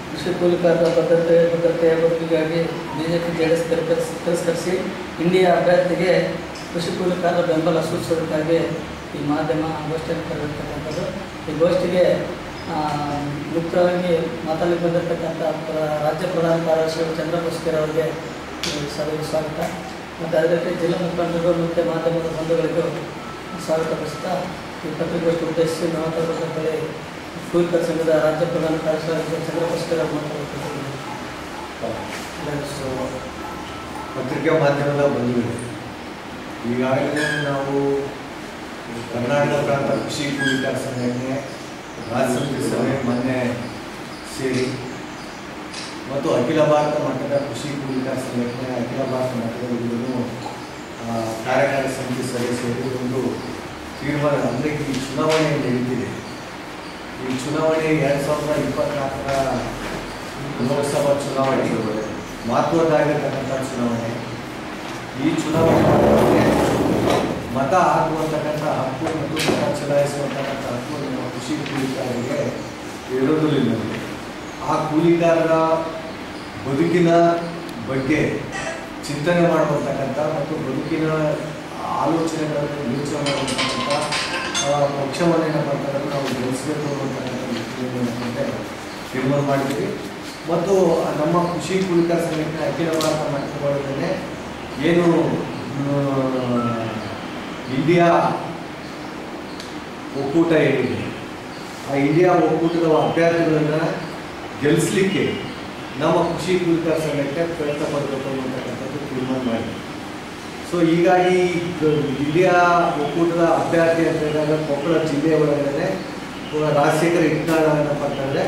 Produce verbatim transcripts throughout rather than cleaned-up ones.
ಕೃಷಿ ಕೂಲಿಕಾರರ ಭದ್ರತೆ ಭದ್ರತೆಯ ಬದುಕಿಗಾಗಿ ಬಿಜೆಪಿ ಜೆಡಿಎಸ್ ತಿರಸ್ಕರಿಸಿ ಇಂಡಿಯಾ ಅಭ್ಯರ್ಥಿಗೆ ಕೃಷಿ ಕೂಲಿಕಾರರ ಬೆಂಬಲ ಸೂಚಿಸೋದಕ್ಕಾಗಿ ಈ ಮಾಧ್ಯಮ ಗೋಷ್ಠಿಯನ್ನು ಕರೆದಿರ್ತಕ್ಕಂಥದ್ದು. ಈ ಗೋಷ್ಠಿಗೆ ಮುಖ್ಯವಾಗಿ ಮಾತಾಡಲಿಕ್ಕೆ ಬಂದಿರತಕ್ಕಂಥ ರಾಜ್ಯ ಪ್ರಧಾನ ಕಾರ್ಯದರ್ಶಿ ಚಂದ್ರಪುಷ್ಕರ್ ಅವರಿಗೆ ಸಭೆಗೆ ಸ್ವಾಗತ ಮತ್ತು ಅದೇ ರೀತಿ ಜಿಲ್ಲಾ ಮುಖಂಡರು ಮತ್ತು ಮಾಧ್ಯಮದ ಬಂಧುಗಳಿಗೂ ಸ್ವಾಗತ ಬಯಸ್ತಾ ಈ ಪತ್ರಿಕಾಗೋಷ್ಠಿ ಉದ್ದೇಶಿಸಿ ನವತಂತ್ರದಲ್ಲಿ ಕೂಲಿಕರ ಸಂಘದ ರಾಜ್ಯ ಪ್ರಧಾನ ಕಾರ್ಯದರ್ಶಿ ಚಂದ್ರಪುಷ್ಕರ್ ಅವರು ಮಾತಾಡುತ್ತಿದ್ದಾರೆ. ಪತ್ರಿಕಾ ಮಾಧ್ಯಮದ ಬಂಧುಗಳು, ಈಗಾಗಲೇ ನಾವು ಕರ್ನಾಟಕ ಪ್ರಾಂತ ಕೃಷಿ ಕೂಲಿಕರ ಸಂಘಟನೆ ರಾಜ್ಯ ಸಮಿತಿ ಸಭೆ ಮೊನ್ನೆ ಸೇರಿ ಮತ್ತು ಅಖಿಲ ಭಾರತ ಮಟ್ಟದ ಕೃಷಿ ಕೂಲಿಕರ ಸಂಘಟನೆ ಅಖಿಲ ಭಾರತ ಮಟ್ಟದ ಇದನ್ನು ಕಾರ್ಯಕಾರಿ ಸಮಿತಿ ಸಭೆ ಸೇರಿ ಒಂದು ತೀರ್ಮಾನ, ಅಂದರೆ ಈ ಚುನಾವಣೆ ನಡೀತಿದೆ. ಈ ಚುನಾವಣೆ ಎರಡು ಸಾವಿರದ ಇಪ್ಪತ್ನಾಲ್ಕರ ಲೋಕಸಭಾ ಚುನಾವಣೆ ಮಹತ್ವದ್ದಾಗಿರ್ತಕ್ಕಂಥ ಚುನಾವಣೆ. ಈ ಚುನಾವಣೆ ಮತ ಹಾಕುವಂತಕ್ಕಂಥ ಹಕ್ಕು ಮತ್ತು ಮತ ಚಲಾಯಿಸುವಂತಕ್ಕಂಥ ಹಕ್ಕು ನಮ್ಮ ಕೃಷಿ ಕೂಲಿಕಾರರಿಗೆ ಇರೋದಿಲ್ಲ. ಆ ಕೂಲಿಕಾರರ ಬದುಕಿನ ಬಗ್ಗೆ ಚಿಂತನೆ ಮಾಡುವಂತಕ್ಕಂಥ ಮತ್ತು ಬದುಕಿನ ಆಲೋಚನೆಗಳನ್ನು ಯೋಚನೆ ಮಾಡುವಂತಕ್ಕಂಥ ಪಕ್ಷವನ್ನು ಏನಪ್ಪ ಅಂತಂದ್ರೆ ನಾವು ಬೆಳೆಸಬೇಕು ಅನ್ನುವಂತಕ್ಕಂಥ ತೀರ್ಮಾನ ಮಾಡಿದ್ವಿ. ಮತ್ತು ನಮ್ಮ ಕೃಷಿ ಕೂಲಿಕರ ಸಂಘಟನೆ ಅಖಿಲ ಭಾರತ ಮಟ್ಟದೊಳಗಡೆ ಏನು ಇಂಡಿಯಾ ಒಕ್ಕೂಟ ಏನಿದೆ, ಆ ಇಂಡಿಯಾ ಒಕ್ಕೂಟದ ಅಭ್ಯರ್ಥಿಗಳನ್ನು ಗೆಲ್ಲಿಸಲಿಕ್ಕೆ ನಮ್ಮ ಕೃಷಿ ಕೂಲಿಕರ ಸಂಘಟನೆ ಪ್ರಯತ್ನ ಪಡಬೇಕು ಅನ್ನುವಂತಕ್ಕಂಥದ್ದು ತೀರ್ಮಾನ ಮಾಡಿದೆ. ಸೊ ಹೀಗಾಗಿ ಇಂಡಿಯಾ ಒಕ್ಕೂಟದ ಅಭ್ಯರ್ಥಿ ಅಂತ ಹೇಳಿದಾಗ ಕೊಪ್ಪಳ ಜಿಲ್ಲೆಯ ಒಳಗಡೆ ರಾಜಶೇಖರ ಹಿಟ್ನಾಳ್ ಏನಪ್ಪ ಅಂತಂದರೆ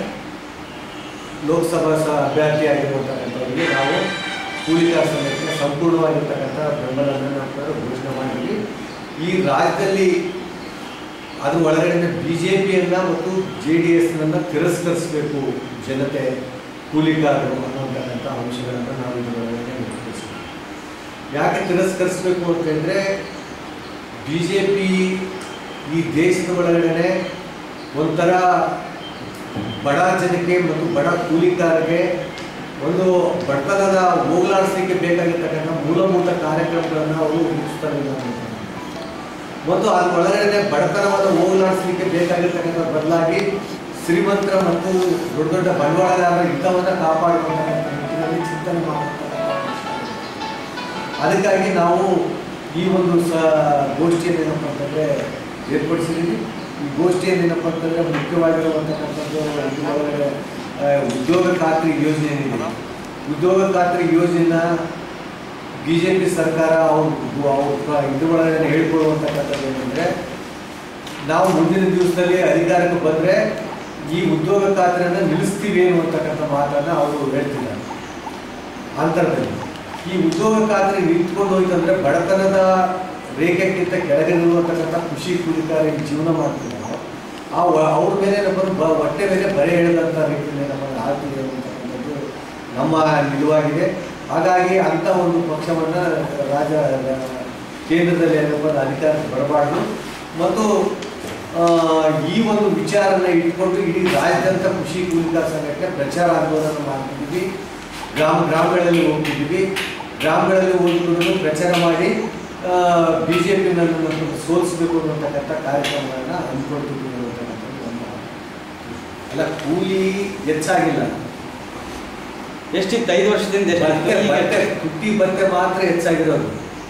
ಲೋಕಸಭಾ ಸಹ ಅಭ್ಯರ್ಥಿಯಾಗಿರುವಂತಕ್ಕಂಥವರಿಗೆ ನಾವು ಕೂಲಿಕರ ಸಂಘಟನೆ ಸಂಪೂರ್ಣವಾಗಿರ್ತಕ್ಕಂಥ ಬೆಂಬಲವನ್ನು ನಾವು ಘೋಷಣೆ ಮಾಡಿದ್ವಿ. ಈ ರಾಜ್ಯದಲ್ಲಿ ಅದ್ರ ಒಳಗಡೆ ಬಿ ಜೆ ಪಿಯನ್ನು ಮತ್ತು ಜೆ ಡಿ ಎಸ್ನನ್ನು ತಿರಸ್ಕರಿಸಬೇಕು ಜನತೆ ಕೂಲಿಕಾರರು ಅನ್ನುವಂತಕ್ಕಂಥ ಅಂಶಗಳನ್ನು ನಾವು ಇದರೊಳಗಡೆ ಮುಖ್ಯಿಸ್ತೀವಿ. ಯಾಕೆ ತಿರಸ್ಕರಿಸಬೇಕು ಅಂತಂದರೆ ಬಿ ಜೆ ಪಿ ಈ ದೇಶದ ಒಳಗಡೆ ಒಂಥರ ಬಡ ಜನಕ್ಕೆ ಮತ್ತು ಬಡ ಕೂಲಿಕಾರರಿಗೆ ಒಂದು ಬಡತನದ ಹೋಗಲಾಡಿಸಲಿಕ್ಕೆ ಬೇಕಾಗಿರ್ತಕ್ಕಂಥ ಮೂಲಭೂತ ಕಾರ್ಯಕ್ರಮಗಳನ್ನು ಅವರು ರೂಪಿಸ್ತಾರೆ ಮತ್ತು ಅದ್ರ ಒಳಗಡೆ ಬಡತನವನ್ನು ಹೋಗಲಾಡಿಸಲಿಕ್ಕೆ ಬೇಕಾಗಿರ್ತಕ್ಕಂಥ ಬದಲಾಗಿ ಶ್ರೀಮಂತರ ಮತ್ತು ದೊಡ್ಡ ದೊಡ್ಡ ಬಂಡವಾಳಗಾರರ ಹಿತವನ್ನು ಕಾಪಾಡುವಂಥ ನಿಟ್ಟಿನಲ್ಲಿ ಚಿಂತನೆ ಮಾಡತಕ್ಕಂಥ. ಅದಕ್ಕಾಗಿ ನಾವು ಈ ಒಂದು ಸ ಗೋಷ್ಠಿಯನ್ನು ಏನಪ್ಪ ಅಂತಂದರೆ ಏರ್ಪಡಿಸಿದ್ದೀವಿ. ಈ ಗೋಷ್ಠಿಯನ್ನು ಏನಪ್ಪ ಅಂತಂದರೆ ಮುಖ್ಯವಾಗಿರುವಂತಕ್ಕಂಥದ್ದು ಒಳಗಡೆ ಉದ್ಯೋಗ ಖಾತ್ರಿ ಯೋಜನೆ ಏನಿದೆ, ಉದ್ಯೋಗ ಖಾತ್ರಿ ಯೋಜನೆನ ಬಿ ಜೆ ಪಿ ಸರ್ಕಾರ ಅವ್ರು ಅವ್ರ ಇದ್ರೊಳಗಡೆ ಹೇಳ್ಕೊಡುವಂತಕ್ಕಂಥದ್ದು ಏನಂದರೆ ನಾವು ಮುಂದಿನ ದಿವಸದಲ್ಲಿ ಅಧಿಕಾರಕ್ಕೆ ಬಂದರೆ ಈ ಉದ್ಯೋಗ ಖಾತ್ರಿಯನ್ನು ನಿಲ್ಲಿಸ್ತೀವಿ ಅನ್ನುವಂತಕ್ಕಂಥ ಮಾತನ್ನು ಅವರು ಹೇಳ್ತಿದ್ದಾರೆ. ಅಂತರದಲ್ಲಿ ಈ ಉದ್ಯೋಗ ಖಾತ್ರಿ ನಿಂತ್ಕೊಂಡು ಹೋಯ್ತಂದರೆ ಬಡತನದ ರೇಖೆಗಿಂತ ಕೆಳಗೆ ನಿಲ್ಲುವಂತಕ್ಕಂಥ ಕೃಷಿ ಕೂಲಿಕಾರ ಜೀವನ ಮಾಡ್ತಿದ್ದಾರೆ. ಆ ಅವ್ರ ಮೇಲೆ ಏನಪ್ಪ ಹೊಟ್ಟೆ ಮೇಲೆ ಬರೆ ಎಳೆದಂಥ ರೀತಿಯಲ್ಲಿ ಏನಪ್ಪ ಆಗ್ತಿದೆ ಅನ್ನುವಂತಕ್ಕಂಥದ್ದು ನಮ್ಮ ನಿಲುವಾಗಿದೆ. ಹಾಗಾಗಿ ಅಂಥ ಒಂದು ಪಕ್ಷವನ್ನು ರಾಜ್ಯ ಕೇಂದ್ರದಲ್ಲಿ ಏನಪ್ಪ ಅಧಿಕಾರಕ್ಕೆ ಬರಬಾರ್ದು ಮತ್ತು ಈ ಒಂದು ವಿಚಾರನ ಇಟ್ಕೊಂಡು ಇಡೀ ರಾಜ್ಯಾದ್ಯಂತ ಕೃಷಿ ಕೂಲಿಕರ ಸಂಘಟನೆ ಪ್ರಚಾರ ಆಂದೋಲನ ಮಾಡ್ತಿದ್ದೀವಿ. ಗ್ರಾಮ ಗ್ರಾಮಗಳಲ್ಲಿ ಹೋಗ್ತಿದ್ದೀವಿ. ಗ್ರಾಮಗಳಲ್ಲಿ ಹೋಗಿರೋದನ್ನು ಪ್ರಚಾರ ಮಾಡಿ ಬಿ ಜೆ ಪಿನನ್ನು ಸೋಲಿಸಬೇಕು ಅನ್ನುವಂತಕ್ಕಂಥ ಕಾರ್ಯಕ್ರಮಗಳನ್ನು ಹಮ್ಮಿಕೊಳ್ತಿದ್ದೀವಿ ಅನ್ನುವಂತಕ್ಕಂಥದ್ದು ನಮ್ಮ ಅಲ್ಲ. ಕೂಲಿ ಹೆಚ್ಚಾಗಿಲ್ಲ, ಎಷ್ಟಿತ್ತು ಐದು ವರ್ಷದಿಂದ ಭತ್ತೆ ತುಟ್ಟಿ ಭತ್ತೆ ಮಾತ್ರ ಹೆಚ್ಚಾಗಿರೋದು.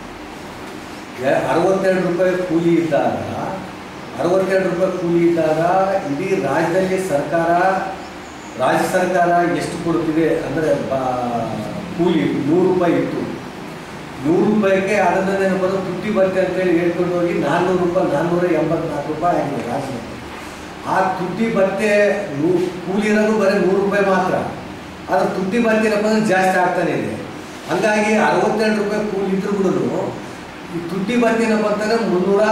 ಅರವತ್ತೆರಡು ರೂಪಾಯಿ ಕೂಲಿ ಇದ್ದಾಗ ಅರವತ್ತೆರಡು ರೂಪಾಯಿ ಕೂಲಿ ಇದ್ದಾಗ ಇಡೀ ರಾಜ್ಯದಲ್ಲಿ ಸರ್ಕಾರ ರಾಜ್ಯ ಸರ್ಕಾರ ಎಷ್ಟು ಕೊಡ್ತಿದೆ ಅಂದರೆ ಕೂಲಿ ನೂರು ರೂಪಾಯಿ ಇತ್ತು. ನೂರು ರೂಪಾಯಿಗೆ ಅದನ್ನು ಏನಪ್ಪ ತುಟ್ಟಿ ಭತ್ತೆ ಅಂತೇಳಿ ಹೇಳ್ಕೊಂಡು ಹೋಗಿ ನಾನ್ನೂರು ರೂಪಾಯಿ ನಾನ್ನೂರ ಎಂಬತ್ನಾಲ್ಕು ರೂಪಾಯಿ ಆಗಿದೆ ರಾಜ್ಯದಲ್ಲಿ. ಆ ತುಟ್ಟಿ ಭತ್ತೆ ನೂ ಕೂಲಿ ಇರೋದು ಬರೀ ನೂರು ರೂಪಾಯಿ ಮಾತ್ರ. ಆದರೆ ತುಟ್ಟಿ ಭತ್ತೆ ಏನಪ್ಪ ಅಂದ್ರೆ ಜಾಸ್ತಿ ಆಗ್ತಾನೆ ಇದೆ. ಹಂಗಾಗಿ ಅರವತ್ತೆರಡು ರೂಪಾಯಿ ಕೂಲಿ ಇದ್ರೂ ಕೂಡ ಈ ತುಟ್ಟಿ ಭತ್ತೆ ಏನಪ್ಪ ಅಂತಂದರೆ ಮುನ್ನೂರ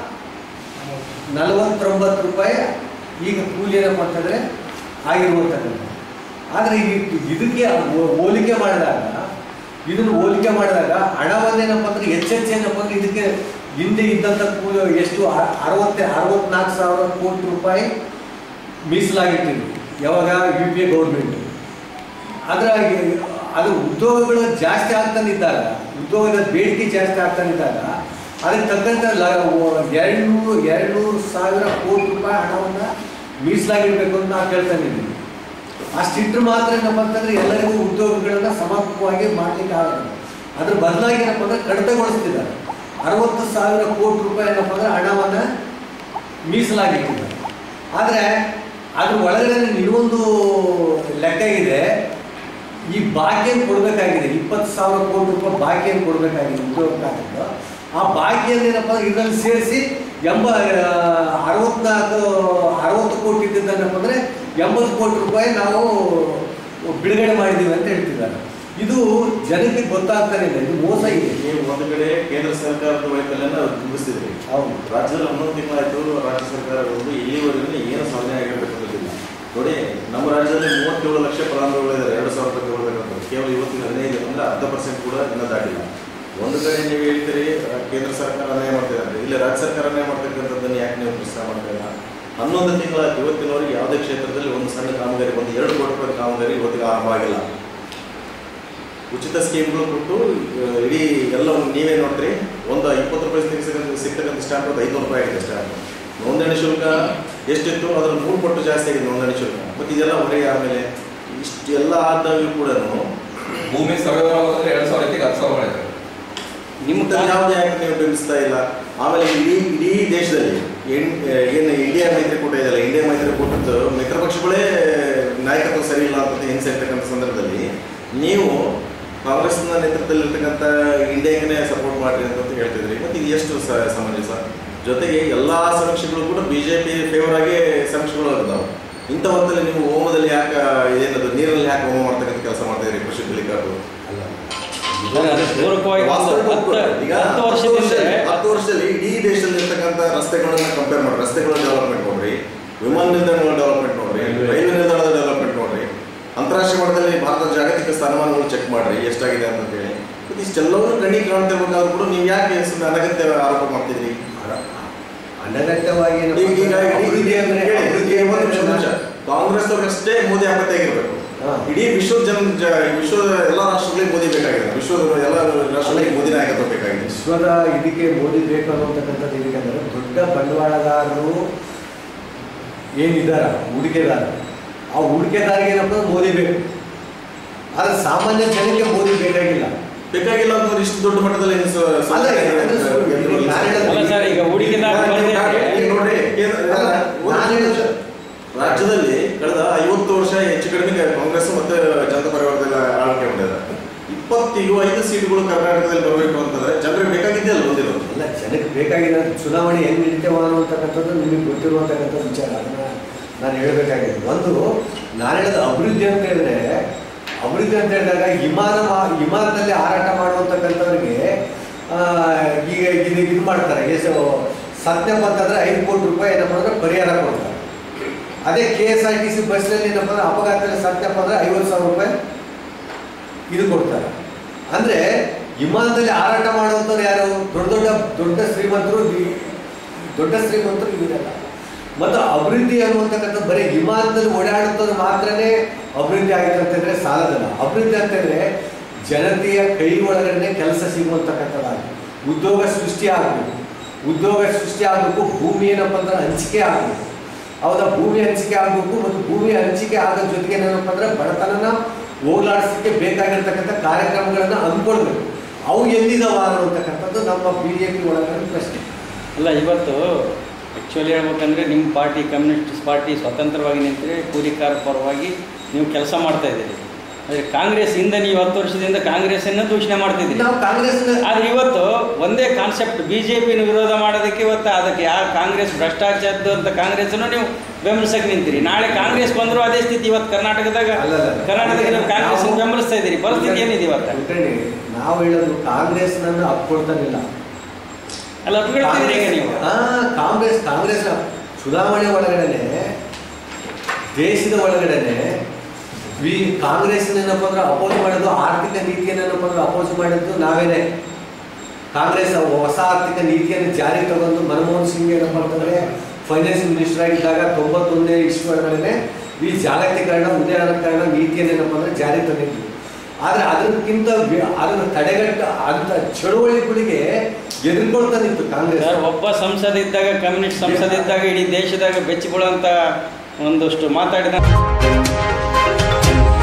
ನಲವತ್ತೊಂಬತ್ತು ರೂಪಾಯಿ ಈಗ ಕೂಲಿ ಏನಪ್ಪ ಅಂತಂದರೆ ಆಗಿರುವಂತಕ್ಕಂಥ. ಆದರೆ ಈ ಇದಕ್ಕೆ ಹೋಲಿಕೆ ಮಾಡಿದಾಗ ಇದನ್ನು ಹೋಲಿಕೆ ಮಾಡಿದಾಗ ಹಣವನ್ನೇನಪ್ಪ ಅಂದರೆ ಹೆಚ್ಚೆಚ್ಚು ಏನಪ್ಪ ಅಂದರೆ ಇದಕ್ಕೆ ಹಿಂದೆ ಇದ್ದಂಥ ಕೂಲಿ ಎಷ್ಟು ಅರವತ್ತೆ ಅರವತ್ನಾಲ್ಕು ಸಾವಿರ ಕೋಟಿ ರೂಪಾಯಿ ಮೀಸಲಾಗಿಟ್ಟಿದ್ವಿ ಯಾವಾಗ ಯು ಪಿ ಎ ಗೌರ್ಮೆಂಟು. ಅದರ ಅದು ಉದ್ಯೋಗಗಳು ಜಾಸ್ತಿ ಆಗ್ತಾನಿದ್ದಾಗ, ಉದ್ಯೋಗದ ಬೇಡಿಕೆ ಜಾಸ್ತಿ ಆಗ್ತಾನಿದ್ದಾಗ ಅದಕ್ಕೆ ತಕ್ಕಂಥ ಲ ಎರಡು ನೂರು ಎರಡು ನೂರು ಸಾವಿರ ಕೋಟಿ ರೂಪಾಯಿ ಹಣವನ್ನು ಮೀಸಲಾಗಿಡಬೇಕು ಅಂತ ನಾವು ಕೇಳ್ತಾ ಇದ್ದೀವಿ. ಅಷ್ಟಿಟ್ಟರೆ ಮಾತ್ರ ಏನಪ್ಪ ಅಂತಂದರೆ ಎಲ್ಲರಿಗೂ ಉದ್ಯೋಗಗಳನ್ನು ಸಮರ್ಪಕವಾಗಿ ಮಾಡಲಿಕ್ಕೆ ಆಗೋದು. ಅದ್ರ ಬದಲಾಗಿ ಏನಪ್ಪ ಅಂದರೆ ಕಡಿತಗೊಳಿಸ್ತಿದ್ದಾರೆ. ಅರವತ್ತು ಸಾವಿರ ಕೋಟಿ ರೂಪಾಯಿ ಏನಪ್ಪ ಅಂದರೆ ಹಣವನ್ನು ಮೀಸಲಾಗಿಟ್ಟಿದ್ದಾರೆ. ಆದರೆ ಅದ್ರ ಒಳಗಡೆ ಇನ್ನೊಂದು ಲೆಕ್ಕ ಇದೆ, ಈ ಬಾಕಿಯನ್ನು ಕೊಡಬೇಕಾಗಿದೆ. ಇಪ್ಪತ್ತು ಸಾವಿರ ಕೋಟಿ ರೂಪಾಯಿ ಬಾಕಿಯನ್ನು ಕೊಡಬೇಕಾಗಿದೆ ಉದ್ಯೋಗ ಖಾತೆಗೆ. ಆ ಬಾಕಿಯನ್ನು ಏನಪ್ಪ ಅಂದರೆ ಇದರಲ್ಲಿ ಸೇರಿಸಿ ಎಂಬ ಅರವತ್ನಾಲ್ಕು ಅರವತ್ತು ಕೋಟಿ ಇದ್ದಿದ್ದೇನಪ್ಪ ಅಂದರೆ ಎಂಬತ್ತು ಕೋಟಿ ರೂಪಾಯಿ ನಾವು ಬಿಡುಗಡೆ ಮಾಡಿದ್ದೀವಿ ಅಂತ ಹೇಳ್ತಿದ್ದಾರೆ. ಇದು ಜನಕ್ಕೆ ಗೊತ್ತಾಗ್ತಾನೆ ಇಲ್ಲ, ಇದು ಮೋಸ ಇದೆ. ನೀವು ಒಂದು ಕಡೆ ಕೇಂದ್ರ ಸರ್ಕಾರದ ವೈಫಲ್ಯನ ತುಂಬಿಸ್ತಿದ್ರಿ. ಹೌದು, ರಾಜ್ಯದಲ್ಲಿ ಹನ್ನೊಂದು ತಿಂಗಳಾಯಿತು ರಾಜ್ಯ ಸರ್ಕಾರ ಒಂದು ಇಲ್ಲಿವರೆಗೂ ಏನು ಸಾಧನೆ ಆಗಿರಬೇಕು ಅನ್ನೋದಿಲ್ಲ. ನೋಡಿ, ನಮ್ಮ ರಾಜ್ಯದಲ್ಲಿ ಮೂವತ್ತೇಳು ಲಕ್ಷ ಫಲಾನುಭವಿಗಳಿದ್ದಾರೆ. ಎರಡು ಸಾವಿರ ರೂಪಾಯಿ ತಗೊಳ್ಬೇಕಂತ ಕೇವಲ ಇವತ್ತಿನ ಹದಿನೈದು ಅಂದರೆ ಅರ್ಧ ಪರ್ಸೆಂಟ್ ಕೂಡ ಇನ್ನೂ ದಾಟಿಲ್ಲ. ಒಂದು ಕಡೆ ನೀವು ಹೇಳ್ತೀರಿ ಕೇಂದ್ರ ಸರ್ಕಾರ ಅನ್ಯಾಯ ಮಾಡ್ತಿದ್ದಾರೆ, ಇಲ್ಲಿ ರಾಜ್ಯ ಸರ್ಕಾರ ಅನ್ಯಾಯ ಮಾಡ್ತಕ್ಕಂಥದ್ದನ್ನು ಯಾಕೆ ನೀವು ಪ್ರಶ್ನೆ ಮಾಡ್ತಾ ಇಲ್ಲ? ಹನ್ನೊಂದು ತಿಂಗಳ ಇವತ್ತಿನವರೆಗೆ ಯಾವುದೇ ಕ್ಷೇತ್ರದಲ್ಲಿ ಒಂದು ಸಣ್ಣ ಕಾಮಗಾರಿ, ಒಂದು ಎರಡು ಕೋಟಿ ರೂಪಾಯಿ ಕಾಮಗಾರಿ ಇವತ್ತಿಗೆ ಆರಂಭ ಆಗಿಲ್ಲ. ಉಚಿತ ಸ್ಕೀಮ್ಗಳು ಕೊಟ್ಟು ಇಡೀ ಎಲ್ಲ ನೀವೇ ನೋಡ್ತೀರಿ, ಒಂದು ಇಪ್ಪತ್ತು ರೂಪಾಯಿ ಸಿಗ್ತಕ್ಕಂಥ ಸಿಗ್ತಕ್ಕಂಥ ಸ್ಟ್ಯಾಂಪ್ ಒಂದು ಐನೂರು ರೂಪಾಯಿ ಆಗಿದೆ ಸ್ಟ್ಯಾಂಪ್. ನೋಂದಣಿ ಶುಲ್ಕ ಎಷ್ಟಿತ್ತು ಅದರ ಮೂರು ಪಟ್ಟು ಜಾಸ್ತಿ ಆಗಿದೆ ನೋಂದಣಿ ಶುಲ್ಕ. ಮತ್ತು ಇದೆಲ್ಲ ಹೊರಗೆ ಆದಮೇಲೆ ಇಷ್ಟು ಎಲ್ಲ ಆದಾಗ್ಲೂ ಕೂಡ ಭೂಮಿ ಸರ್ವೆ ಮಾಡೋದ್ರೆ ಎರಡು ಸಾವಿರಕ್ಕೆ ಹತ್ತು ಸಾವಿರ ಮಾಡಿದ್ದಾರೆ. ನಿಮ್ಮ ಯಾವುದೇ ಯಾಕೆ ನೀವು ಬೆಂಬಲಿಸ್ತಾ ಇಲ್ಲ? ಆಮೇಲೆ ಇಡೀ ಇಡೀ ದೇಶದಲ್ಲಿ ಏನು ಇಂಡಿಯಾ ಮೈತ್ರಿಕೂಟ ಇದೆಯಲ್ಲ, ಇಂಡಿಯಾ ಮೈತ್ರಿಕೂಟದ ಮಿತ್ರ ಪಕ್ಷಗಳೇ ನಾಯಕತ್ವ ಸರಿ ಇಲ್ಲ ಅಂತ ಹಿಂಸೆ ಇರ್ತಕ್ಕಂಥ ಸಂದರ್ಭದಲ್ಲಿ ನೀವು ಕಾಂಗ್ರೆಸ್ನ ನೇತೃತ್ವದಲ್ಲಿರ್ತಕ್ಕಂಥ ಇಂಡಿಯಾಗೆ ಸಪೋರ್ಟ್ ಮಾಡಿರಿ ಅಂತ ಹೇಳ್ತಿದ್ರಿ. ಮತ್ತು ಇದು ಎಷ್ಟು ಸಮಂಜಸ? ಜೊತೆಗೆ ಎಲ್ಲ ಸಮೀಕ್ಷೆಗಳು ಕೂಡ ಬಿ ಜೆ ಪಿ ಫೇವರ್ ಆಗಿ ಸಮೀಕ್ಷೆಗಳು ಇದ್ದಾವೆ. ಇಂಥ ಹೊತ್ತಲ್ಲಿ ನೀವು ಹೋಮದಲ್ಲಿ ಯಾಕೆ ಏನದು ನೀರಲ್ಲಿ ಯಾಕೆ ಹೋಮ ಮಾಡ್ತಕ್ಕಂಥ ಕೆಲಸ ಮಾಡ್ತಾಯಿದ್ರಿ ಕೃಷಿ ಕಲಿಕಾರು? ಈಗ ಹತ್ತು ವರ್ಷದಲ್ಲಿ ಇಡೀ ದೇಶದಲ್ಲಿ ಇರ್ತಕ್ಕಂಥ ರಸ್ತೆಗಳನ್ನ ಕಂಪೇರ್ ಮಾಡಿ, ರಸ್ತೆಗಳ ಡೆವಲಪ್ಮೆಂಟ್ ನೋಡ್ರಿ, ವಿಮಾನ ನಿಲ್ದಾಣಗಳ ಡೆವಲಪ್ಮೆಂಟ್ ನೋಡ್ರಿ, ರೈಲ್ವೆ ನಿಲ್ದಾಣದ ಡೆವಲಪ್ಮೆಂಟ್ ನೋಡ್ರಿ, ಅಂತಾರಾಷ್ಟ್ರೀಯ ಮಟ್ಟದಲ್ಲಿ ಭಾರತದ ಜಾಗತಿಕ ಸ್ಥಾನಮಾನಗಳು ಚೆಕ್ ಮಾಡ್ರಿ ಎಷ್ಟಾಗಿದೆ ಅಂತೇಳಿ. ಇಷ್ಟೆಲ್ಲವನ್ನೂ ಕಣ್ಣಿಗೆ ಕಾಣ್ತಿರ್ಬೇಕಾದ್ರೂ ಕೂಡ ನೀವು ಯಾಕೆ ಸುಮ್ಮನೆ ಅನಗತ್ಯ ಆರೋಪ ಮಾಡ್ತಿದ್ರಿ? ಅನಗತ್ಯವಾಗಿ ಕಾಂಗ್ರೆಸ್ ಅವ್ರಿಗಷ್ಟೇ ಮೋದಿ ಆಗಬೇಕಾಗಿರ್ಬೇಕು. ಇಡೀ ವಿಶ್ವದ ಜನ ವಿಶ್ವದ ಎಲ್ಲ ರಾಷ್ಟ್ರಗಳಿಗೆ ಮೋದಿ ಬೇಕಾಗಿದೆ, ವಿಶ್ವದ ಎಲ್ಲ ರಾಷ್ಟ್ರಗಳಿಗೆ ಮೋದಿ ನಾಯಕತ್ವ ಬೇಕಾಗಿದೆ. ವಿಶ್ವದ ಇದಕ್ಕೆ ಮೋದಿ ಬೇಕು ಅನ್ನುವಂತಕ್ಕಂಥದ್ದು ಇದಕ್ಕಂದ್ರೆ ದೊಡ್ಡ ಬಂಡವಾಳಗಾರರು ಏನಿದ್ದಾರೆ ಹೂಡಿಕೆದಾರರು, ಆ ಹೂಡಿಕೆದಾರಿಗೆ ಏನಪ್ಪ ಮೋದಿ ಬೇಕು. ಆದರೆ ಸಾಮಾನ್ಯ ಜನಕ್ಕೆ ಮೋದಿ ಬೇಕಾಗಿಲ್ಲ. ಬೇಕಾಗಿಲ್ಲ ಅಂದ್ರೆ ಇಷ್ಟು ದೊಡ್ಡ ಮಟ್ಟದಲ್ಲಿ ರಾಜ್ಯದಲ್ಲಿ ಕಳೆದ ಐವತ್ತು ವರ್ಷ ಹೆಚ್ಚು ಕಡಿಮೆ ಕಾಂಗ್ರೆಸ್ ಮತ್ತೆ ಜನತಾ ಪರಿವಾರದಲ್ಲಿ ಆಳ್ವಿಕೆ ಮಾಡಿದ್ದಾರೆ. ಇಪ್ಪತ್ತು ಐದು ಸೀಟುಗಳು ಕರ್ನಾಟಕದಲ್ಲಿ ಬರಬೇಕು ಅಂತಂದ್ರೆ ಜನರಿಗೆ ಬೇಕಾಗಿದ್ದೇ ಅಲ್ಲ ಬಂದಿರೋದು. ಅಲ್ಲ, ಜನಕ್ಕೆ ಬೇಕಾಗಿದೆ. ಚುನಾವಣೆ ಹೆಂಗ್ ನಡೀತೇವ ಅನ್ನುವಂತಕ್ಕಂಥದ್ದು ನಿಮಗೆ ಗೊತ್ತಿರುವಂತಕ್ಕಂಥ ವಿಚಾರ. ಅದನ್ನ ನಾನು ಹೇಳಬೇಕಾಗಿದೆ. ಒಂದು ನಾನು ಹೇಳೋದು ಅಭಿವೃದ್ಧಿ ಅಂತ ಹೇಳಿದ್ರೆ, ಅಭಿವೃದ್ಧಿ ಅಂತ ಹೇಳಿದಾಗ ವಿಮಾನ ವಿಮಾನದಲ್ಲಿ ಹಾರಾಟ ಮಾಡುವಂತಕ್ಕಂಥವ್ರಿಗೆ ಈಗ ಇದು ಇದು ಮಾಡ್ತಾರೆ. ಎಷ್ಟು ಸತ್ಯಪ್ಪ ಅಂತಂದ್ರೆ ಐದು ಕೋಟಿ ರೂಪಾಯಿ ಏನಪ್ಪ ಅಂದ್ರೆ ಪರಿಹಾರ ಕೊಡ್ತಾರೆ. ಅದೇ K S R T C ಬಸ್ನಲ್ಲಿ ಏನಪ್ಪ ಅಂದ್ರೆ ಅಪಘಾತದಲ್ಲಿ ಸತ್ಯಪ್ಪ ಅಂದ್ರೆ ಐವತ್ತು ಸಾವಿರ ರೂಪಾಯಿ ಇದು ಕೊಡ್ತಾರೆ. ಅಂದರೆ ವಿಮಾನದಲ್ಲಿ ಹಾರಾಟ ಮಾಡುವಂಥವ್ರು ಯಾರು? ದೊಡ್ಡ ದೊಡ್ಡ ದೊಡ್ಡ ಶ್ರೀಮಂತರು, ದೊಡ್ಡ ಶ್ರೀಮಂತರು ಇವಿರಲ್ಲ. ಮತ್ತು ಅಭಿವೃದ್ಧಿ ಅನ್ನುವಂತಕ್ಕಂಥ ಬರೀ ವಿಮಾನದಲ್ಲಿ ಓಡಾಡುತ್ತದೆ ಮಾತ್ರನೇ ಅಭಿವೃದ್ಧಿ ಆಗಿದೆ ಅಂತಂದರೆ ಸಾಲದಲ್ಲ. ಅಭಿವೃದ್ಧಿ ಅಂತಂದರೆ ಜನತೆಯ ಕೈ ಒಳಗಡೆ ಕೆಲಸ ಸಿಗುವಂತಕ್ಕಂಥದ್ದಾಗಬೇಕು, ಉದ್ಯೋಗ ಸೃಷ್ಟಿ ಆಗಬೇಕು. ಉದ್ಯೋಗ ಸೃಷ್ಟಿ ಆಗಬೇಕು, ಭೂಮಿ ಏನಪ್ಪ ಅಂದ್ರೆ ಹಂಚಿಕೆ ಆಗಬೇಕು. ಹೌದಾ, ಭೂಮಿ ಹಂಚಿಕೆ ಆಗಬೇಕು. ಮತ್ತು ಭೂಮಿ ಹಂಚಿಕೆ ಆಗೋ ಜೊತೆಗೆ ಏನಪ್ಪ ಅಂದ್ರೆ ಬಡತನನ ಹೋಗ್ಲಾಡಿಸಲಿಕ್ಕೆ ಬೇಕಾಗಿರ್ತಕ್ಕಂಥ ಕಾರ್ಯಕ್ರಮಗಳನ್ನು ಅಂದ್ಕೊಳ್ಬೇಕು. ಅವು ಎಲ್ಲಿದಾವ ಅನ್ನುವಂತಕ್ಕಂಥದ್ದು ನಮ್ಮ ಬಿ ಜೆ ಪಿ ಒಳಗಡೆ ಪ್ರಶ್ನೆ. ಅಲ್ಲ, ಇವತ್ತು ಆ್ಯಕ್ಚುಲಿ ಹೇಳ್ಬೇಕಂದ್ರೆ ನಿಮ್ಮ ಪಾರ್ಟಿ ಕಮ್ಯುನಿಸ್ಟ್ ಪಾರ್ಟಿ ಸ್ವತಂತ್ರವಾಗಿ ನಿಂತರೆ ಕೂಲಿಕಾರ ಪರವಾಗಿ ನೀವು ಕೆಲಸ ಮಾಡ್ತಾ ಇದ್ದೀರಿ. ಆದರೆ ಕಾಂಗ್ರೆಸ್ ಇಂದ ನೀವು ಹತ್ತು ವರ್ಷದಿಂದ ಕಾಂಗ್ರೆಸ್ಸನ್ನು ದೂಷಣೆ ಮಾಡ್ತಿದ್ದೀರಿ. ನಾವು ಕಾಂಗ್ರೆಸ್ ಆದರೆ ಇವತ್ತು ಒಂದೇ ಕಾನ್ಸೆಪ್ಟ್ ಬಿ ಜೆ ಪಿನ ವಿರೋಧ ಮಾಡೋದಕ್ಕೆ ಇವತ್ತು ಅದಕ್ಕೆ ಯಾವ ಕಾಂಗ್ರೆಸ್ ಭ್ರಷ್ಟಾಚಾರದ್ದು ಅಂತ ಕಾಂಗ್ರೆಸ್ಸನ್ನು ನೀವು ಬೆಂಬಲಿಸಕ್ಕೆ ನಿಂತೀರಿ. ನಾಳೆ ಕಾಂಗ್ರೆಸ್ ಬಂದರೂ ಅದೇ ಸ್ಥಿತಿ. ಇವತ್ತು ಕರ್ನಾಟಕದಾಗ ಕರ್ನಾಟಕದಲ್ಲಿ ನೀವು ಕಾಂಗ್ರೆಸ್ ಬೆಂಬಲಿಸ್ತಾ ಇದ್ದೀರಿ. ಪರಿಸ್ಥಿತಿ ಏನಿದೆ ಇವತ್ತು? ನಾವು ಹೇಳೋದು ಕಾಂಗ್ರೆಸ್ನನ್ನು ಅಪ್ಕೊಳ್ತಾನಿಲ್ಲ. ಅಲ್ಲ, ಅಪ್ಕೊಳ್ತಿದ್ದೀರಿ ಈಗ ನೀವು. ಹಾಂ, ಕಾಂಗ್ರೆಸ್ ಕಾಂಗ್ರೆಸ್ ಚುನಾವಣೆ ಒಳಗಡೆ ದೇಶದ ಒಳಗಡೆ ವಿ ಕಾಂಗ್ರೆಸ್ ಏನಪ್ಪ ಅಂದ್ರೆ ಅಪೋಸ್ ಮಾಡೋದು, ಆರ್ಥಿಕ ನೀತಿಯನ್ನೇನಪ್ಪ ಅಂದ್ರೆ ಅಪೋಸ್ ಮಾಡಿದ್ದು ನಾವೇನೆ. ಕಾಂಗ್ರೆಸ್ ಹೊಸ ಆರ್ಥಿಕ ನೀತಿಯನ್ನು ಜಾರಿ ತಗೊಂಡು ಮನಮೋಹನ್ ಸಿಂಗ್ ಏನಪ್ಪ ಅಂತಂದರೆ ಫೈನಾನ್ಸ್ ಮಿನಿಸ್ಟರ್ ಆಗಿದ್ದಾಗ ತೊಂಬತ್ತೊಂದನೇ ಇಸ್ವಿ ಒಳಗಡೆ ಈ ಜಾಗತೀಕರಣ ಉದಯೀಕರಣ ನೀತಿಯನ್ನು ಏನಪ್ಪ ಅಂದರೆ ಜಾರಿ ತಂದಿದ್ವಿ. ಆದರೆ ಅದಕ್ಕಿಂತ ಅದನ್ನು ತಡೆಗಟ್ಟ ಅಂತ ಚಳುವಳಿಗಳಿಗೆ ಎದುರ್ಕೊಳ್ತಾ ನಿಂತು ಕಾಂಗ್ರೆಸ್. ಒಬ್ಬ ಸಂಸದ ಇದ್ದಾಗ, ಕಮ್ಯುನಿಸ್ಟ್ ಸಂಸದ ಇದ್ದಾಗ ಇಡೀ ದೇಶದಾಗ ಬೆಚ್ಚಿಕೊಳ್ಳುವಂಥ ಒಂದಷ್ಟು ಮಾತಾಡಿದ